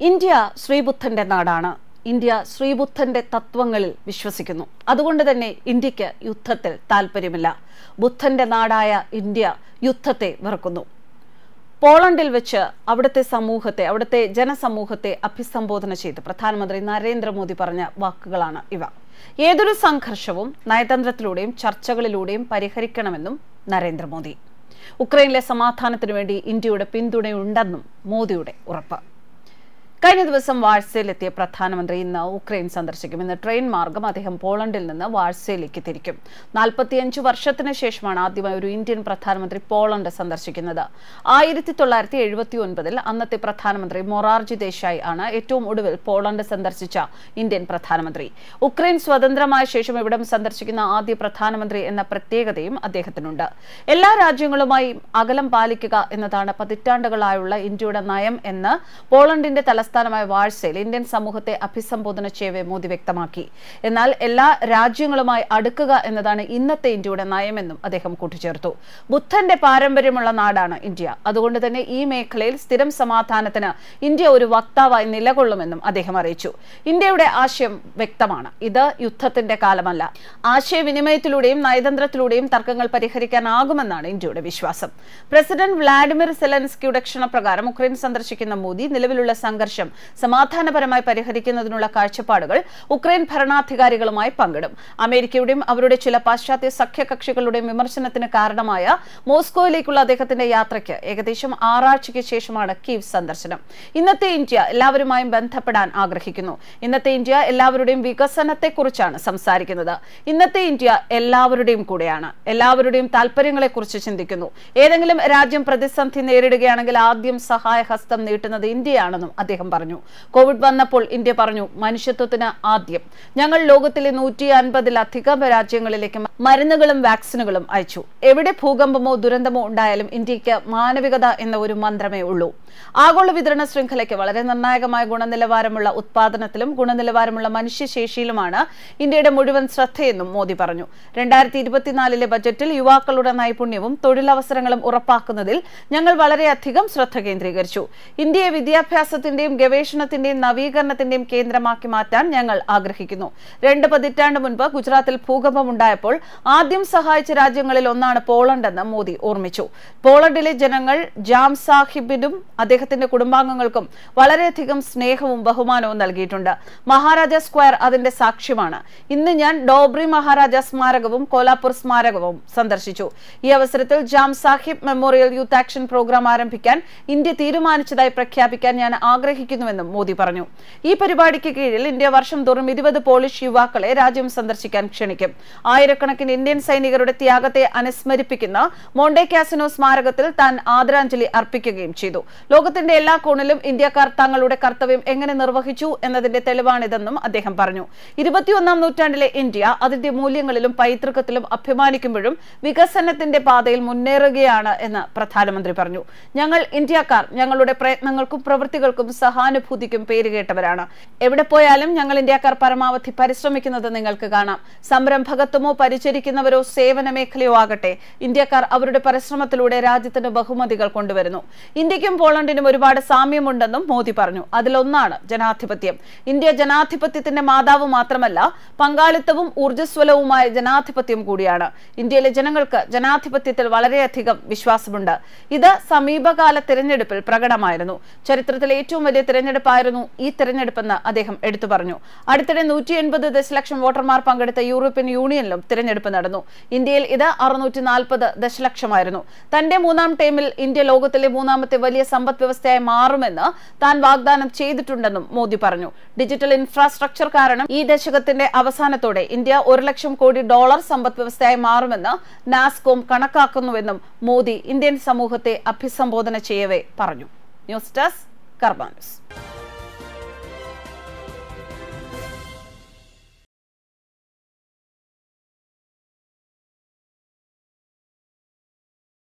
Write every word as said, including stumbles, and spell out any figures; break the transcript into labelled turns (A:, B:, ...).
A: India ശ്രീബുദ്ധന്റെ നാടാണ്. India ശ്രീബുദ്ധന്റെ തത്വങ്ങളിൽ വിശ്വസിക്കുന്നു. അതുകൊണ്ട് തന്നെ ഇന്ത്യക്ക് യുദ്ധത്തിൽ താല്പര്യമില്ല. ബുദ്ധന്റെ നാടായ ഇന്ത്യ യുദ്ധത്തെ വെറുക്കുന്നു. പോളണ്ടിൽ വെച്ച് അവിടുത്തെ സമൂഹത്തെ അവിടുത്തെ ജനസമൂഹത്തെ അഭിസംബോധന ചെയ്ത് പ്രധാനമന്ത്രി നരേന്ദ്രമോദി പറഞ്ഞ വാക്കുകളാണ് ഇവ. ഏതൊരു സംഘർഷവും നയതന്ത്രത്തിലൂടെയും ചർച്ചകളിലൂടെയും പരിഹരിക്കണമെന്നും നരേന്ദ്രമോദി. ഉക്രൈനിലെ സമാധാനത്തിനു വേണ്ടി ഇന്ത്യയുടെ പിന്തുണയുണ്ടെന്നും മോദിയുടെ ഉറപ്പ്. കഴിഞ്ഞ ദിവസം വാഴ്സയിലെത്തിയ പ്രധാനമന്ത്രി ഇന്ന് ഉക്രൈൻ സന്ദർശിക്കും. ഇന്ന് ട്രെയിൻ മാർഗം അദ്ദേഹം പോളണ്ടിൽ നിന്ന് വാഴ്സയിലേക്ക് തിരിക്കും. നാൽപ്പത്തിയഞ്ച് വർഷത്തിന് ശേഷമാണ് ആദ്യമായി ഒരു ഇന്ത്യൻ പ്രധാനമന്ത്രി പോളണ്ട് സന്ദർശിക്കുന്നത്. ആയിരത്തി തൊള്ളായിരത്തി എഴുപത്തി ഒൻപതിൽ അന്നത്തെ പ്രധാനമന്ത്രി മൊറാർജി ദേശായി ആണ് ഏറ്റവും ഒടുവിൽ പോളണ്ട് സന്ദർശിച്ച ഇന്ത്യൻ പ്രധാനമന്ത്രി. ഉക്രൈൻ സ്വതന്ത്രമായ ശേഷം ഇവിടം സന്ദർശിക്കുന്ന ആദ്യ പ്രധാനമന്ത്രി എന്ന പ്രത്യേകതയും അദ്ദേഹത്തിനുണ്ട്. എല്ലാ രാജ്യങ്ങളുമായും അകലം പാലിക്കുക എന്നതാണ് പതിറ്റാണ്ടുകളായുള്ള ഇന്ത്യയുടെ നയം എന്ന് പോളണ്ടിന്റെ തലസ്ഥാന സ്ഥാനമായ വാഴ്സയിൽ ഇന്ത്യൻ സമൂഹത്തെ അഭിസംബോധന ചെയ്യവേ മോദി വ്യക്തമാക്കി. എന്നാൽ എല്ലാ രാജ്യങ്ങളുമായി അടുക്കുക എന്നതാണ് ഇന്നത്തെ ഇന്ത്യയുടെ നയമെന്നും അദ്ദേഹം കൂട്ടിച്ചേർത്തു. ബുദ്ധന്റെ പാരമ്പര്യമുള്ള നാടാണ് ഇന്ത്യ. അതുകൊണ്ട് തന്നെ ഈ മേഖലയിൽ സ്ഥിരം സമാധാനത്തിന് ഇന്ത്യ ഒരു വക്താവായി നിലകൊള്ളുമെന്നും അദ്ദേഹം അറിയിച്ചു. ഇന്ത്യയുടെ ആശയം വ്യക്തമാണ്. ഇത് യുദ്ധത്തിന്റെ കാലമല്ല. ആശയവിനിമയത്തിലൂടെയും നയതന്ത്രത്തിലൂടെയും തർക്കങ്ങൾ പരിഹരിക്കാനാകുമെന്നാണ് ഇന്ത്യയുടെ വിശ്വാസം. പ്രസിഡന്റ് വ്ളാഡിമിർ സെലൻസ്കിയുടെ ക്ഷണപ്രകാരം ഉക്രൈൻ സന്ദർശിക്കുന്ന മോദി നിലവിലുള്ള സംഘർഷം സമാധാനപരമായി പരിഹരിക്കുന്നതിനുള്ള കാഴ്ചപ്പാടുകൾ ഉക്രൈൻ ഭരണാധികാരികളുമായി പങ്കിടും. അമേരിക്കയുടെയും അവരുടെ ചില പാശ്ചാത്യ സഖ്യകക്ഷികളുടെയും വിമർശനത്തിന് കാരണമായ മോസ്കോയിലേക്കുള്ള അദ്ദേഹത്തിന്റെ യാത്രയ്ക്ക് ഏകദേശം ആറാഴ്ചയ്ക്ക് ശേഷമാണ് കീവ് സന്ദർശനം. ഇന്നത്തെ ഇന്ത്യ എല്ലാവരുമായും ബന്ധപ്പെടാൻ ആഗ്രഹിക്കുന്നു. ഇന്നത്തെ ഇന്ത്യ എല്ലാവരുടെയും വികസനത്തെക്കുറിച്ചാണ് സംസാരിക്കുന്നത്. ഇന്നത്തെ ഇന്ത്യ എല്ലാവരുടെയും കൂടെയാണ്. എല്ലാവരുടെയും താല്പര്യങ്ങളെക്കുറിച്ച് ചിന്തിക്കുന്നു. ഏതെങ്കിലും രാജ്യം പ്രതിസന്ധി നേരിടുകയാണെങ്കിൽ ആദ്യം സഹായഹസ്തം നീട്ടുന്നത് ഇന്ത്യയാണെന്നും അദ്ദേഹം പറഞ്ഞു. കോവിഡ് വന്നപ്പോൾ ഇന്ത്യ പറഞ്ഞു, മനുഷ്യത്വത്തിന് ആദ്യം. ഞങ്ങൾ ലോകത്തിലെ നൂറ്റി അൻപതിലധികം രാജ്യങ്ങളിലേക്ക് മരുന്നുകളും വാക്സിനുകളും അയച്ചു. എവിടെ ഭൂകമ്പമോ ദുരന്തമോ ഉണ്ടായാലും ഇന്ത്യക്ക് മാനവികത എന്ന ഒരു മന്ത്രമേ ഉള്ളൂ. ആഗോള വിതരണ ശൃംഖലയ്ക്ക് വളരെ നിർണായകമായ ഗുണനിലവാരമുള്ള ഉത്പാദനത്തിലും ഗുണനിലവാരമുള്ള മനുഷ്യശേഷിയിലുമാണ് ഇന്ത്യയുടെ മുഴുവൻ ശ്രദ്ധയെന്നും മോദി പറഞ്ഞു. രണ്ടായിരത്തി ഇരുപത്തിനാലിലെ ബജറ്റിൽ യുവാക്കളുടെ നൈപുണ്യവും തൊഴിലവസരങ്ങളും ഉറപ്പാക്കുന്നതിൽ ഞങ്ങൾ വളരെയധികം ശ്രദ്ധ കേന്ദ്രീകരിച്ചു. ഇന്ത്യയെ വിദ്യാഭ്യാസത്തിന്റെയും ഗവേഷണത്തിന്റെയും നവീകരണത്തിന്റെയും കേന്ദ്രമാക്കി മാറ്റാൻ ഞങ്ങൾ ആഗ്രഹിക്കുന്നു. രണ്ട് പതിറ്റാണ്ട് മുൻപ് ഗുജറാത്തിൽ ഭൂകമ്പമുണ്ടായപ്പോൾ ആദ്യം സഹായിച്ച രാജ്യങ്ങളിൽ ഒന്നാണ് പോളണ്ടെന്ന് മോദി ഓർമ്മിച്ചു. പോളണ്ടിലെ ജനങ്ങൾ ജാം സാഹിബിനും അദ്ദേഹത്തിന്റെ കുടുംബാംഗങ്ങൾക്കും വളരെയധികം സ്നേഹവും ബഹുമാനവും നൽകിയിട്ടുണ്ട്. മഹാരാജ സ്ക്വയർ അതിന്റെ സാക്ഷ്യമാണ്. ഇന്ന് ഞാൻ ഡോബ്രി മഹാരാജ സ്മാരകവും കോലാപൂർ സ്മാരകവും സന്ദർശിച്ചു. ഈ അവസരത്തിൽ Jam Sahib memorial youth action programme ആരംഭിക്കാൻ ഇന്ത്യ തീരുമാനിച്ചതായി പ്രഖ്യാപിക്കാൻ ഞാൻ ആഗ്രഹിക്കുന്നുവെന്നും മോദി പറഞ്ഞു. ഈ പരിപാടിക്ക് കീഴിൽ ഇന്ത്യ വർഷം തോറും ഇരുപത് പോളിഷ് യുവാക്കളെ രാജ്യം സന്ദർശിക്കാൻ ക്ഷണിക്കും. ആയിരക്കണക്കിന് ഇന്ത്യൻ സൈനികരുടെ ത്യാഗത്തെ അനുസ്മരിപ്പിക്കുന്ന മോണ്ടെ കാസിനോ സ്മാരകത്തിൽ താൻ ആദരാഞ്ജലി അർപ്പിക്കുകയും ചെയ്തു. ലോകത്തിന്റെ എല്ലാ കോണിലും ഇന്ത്യക്കാർ തങ്ങളുടെ കർത്തവ്യം എങ്ങനെ നിർവഹിച്ചു എന്നതിന്റെ തെളിവാണിതെന്നും അദ്ദേഹം പറഞ്ഞു. ഇരുപത്തിയൊന്നാം നൂറ്റാണ്ടിലെ ഇന്ത്യ അതിന്റെ മൂല്യങ്ങളിലും പൈതൃകത്തിലും അഭിമാനിക്കുമ്പോഴും വികസനത്തിന്റെ പാതയിൽ മുന്നേറുകയാണ് എന്ന് പ്രധാനമന്ത്രി പറഞ്ഞു. ഞങ്ങൾ ഇന്ത്യക്കാർ ഞങ്ങളുടെ പ്രയത്നങ്ങൾക്കും പ്രവൃത്തികൾക്കും സഹാനുഭൂതിക്കും പേരുകേട്ടവരാണ്. എവിടെ പോയാലും ഞങ്ങൾ ഇന്ത്യക്കാർ പരമാവധി പരിശ്രമിക്കുന്നത് നിങ്ങൾക്ക് കാണാം. സംരംഭകത്വമോ പരിചരിക്കുന്നവരോ സേവന മേഖലയോ ആകട്ടെ, ഇന്ത്യക്കാർ അവരുടെ പരിശ്രമത്തിലൂടെ രാജ്യത്തിന് ബഹുമതികൾ കൊണ്ടുവരുന്നു. ഇന്ത്യക്കും പോളണ്ടിനും ഒരുപാട് സാമ്യമുണ്ടെന്നും മോദി പറഞ്ഞു. അതിലൊന്നാണ് ജനാധിപത്യം. ഇന്ത്യ ജനാധിപത്യത്തിന്റെ മാതാവ് മാത്രമല്ല, പങ്കാളിത്തവും ഊർജ്ജസ്വലവുമായ ജനാധിപത്യം കൂടിയാണ്. ഇന്ത്യയിലെ ജനങ്ങൾക്ക് ജനാധിപത്യത്തിൽ വളരെയധികം വിശ്വാസമുണ്ട്. ഇത് സമീപകാല തിരഞ്ഞെടുപ്പിൽ പ്രകടമായിരുന്നു. ചരിത്രത്തിലെ ഏറ്റവും വലിയ തിരഞ്ഞെടുപ്പായിരുന്നു ഈ തിരഞ്ഞെടുപ്പെന്ന് അദ്ദേഹം എടുത്തു പറഞ്ഞു. അടുത്തിടെ നൂറ്റി എൺപത് ദശലക്ഷം വോട്ടർമാർ പങ്കെടുത്ത യൂറോപ്യൻ യൂണിയനിലും തിരഞ്ഞെടുപ്പ് നടന്നു. ഇന്ത്യയിൽ ഇത് അറുന്നൂറ്റി നാൽപ്പത് ദശലക്ഷമായിരുന്നു. തന്റെ മൂന്നാം ടൈമിൽ ഇന്ത്യ ലോകത്തിലെ മൂന്നാമത്തെ വലിയ സമ്പദ് വ്യവസ്ഥയായി മാറുമെന്ന് താൻ വാഗ്ദാനം ചെയ്തിട്ടുണ്ടെന്നും മോദി പറഞ്ഞു. ഡിജിറ്റൽ ഇൻഫ്രാസ്ട്രക്ചർ കാരണം ഈ ദശകത്തിന്റെ അവസാനത്തോടെ ഇന്ത്യ ഒരു ലക്ഷം കോടി ഡോളർ സമ്പദ് വ്യവസ്ഥയായി മാറുമെന്ന് നാസ്കോം കണക്കാക്കുന്നുവെന്നും മോദി ഇന്ത്യൻ സമൂഹത്തെ അഭിസംബോധന ചെയ്യവേ പറഞ്ഞു. News desk Karma news.